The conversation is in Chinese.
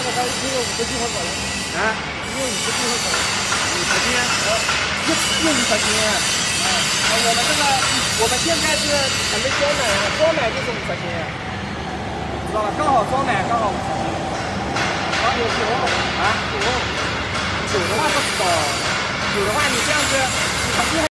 他只有50斤好过来。 啊， 只有50斤好过来。 50斤？ 有50斤。我们现在是准备装满啊，装满就是50斤，知道吧？刚好装满，刚好50斤。啊，有酒啊，酒的话不知道，酒的话你这样子，你旁边。